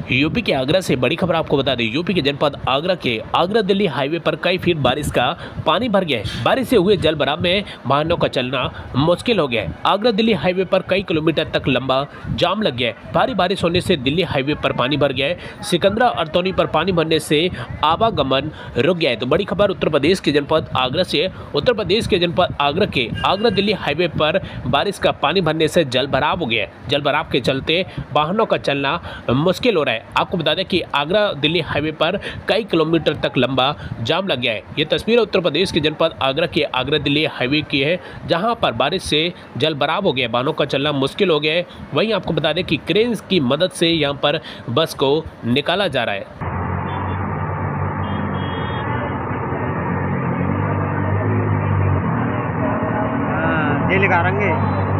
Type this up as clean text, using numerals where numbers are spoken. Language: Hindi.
यूपी के आगरा से बड़ी खबर आपको बता दें। यूपी के जनपद आगरा के आगरा दिल्ली हाईवे पर कई फीट बारिश का पानी भर गया है। बारिश से हुए जल भराव में वाहनों का चलना मुश्किल हो गया है। आगरा दिल्ली हाईवे पर कई किलोमीटर तक लंबा जाम लग गया है। भारी बारिश होने से दिल्ली हाईवे पर पानी भर गया है। सिकंदरा और तौनी पर पानी भरने से आवागमन रुक गया है। तो बड़ी खबर उत्तर प्रदेश के जनपद आगरा से। उत्तर प्रदेश के जनपद आगरा के आगरा दिल्ली हाईवे पर बारिश का पानी भरने से जल भराव हो गया है। जल भराव के चलते वाहनों का चलना मुश्किल हो रहा है। आपको बता दें कि आगरा दिल्ली हाईवे पर कई किलोमीटर तक लंबा जाम लग गया है। ये तस्वीर उत्तर प्रदेश के जनपद आगरा के आगरा दिल्ली हाईवे की है, जहां पर बारिश से जल भराव हो गया, वाहनों का चलना मुश्किल हो गया है। वहीं आपको बता दें कि क्रेन की मदद से यहां पर बस को निकाला जा रहा है। जेल का रंगे